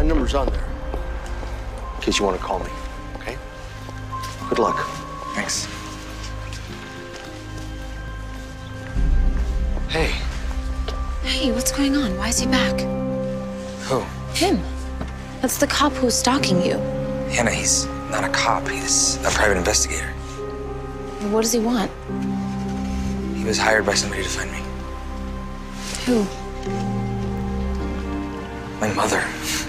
number's on there, in case you want to call me, okay? Good luck. Thanks. Hey. Hey, what's going on? Why is he back? Who? Him. That's the cop who's stalking you. Hannah, he's not a cop. He's a private investigator. What does he want? He was hired by somebody to find me. Who? My mother.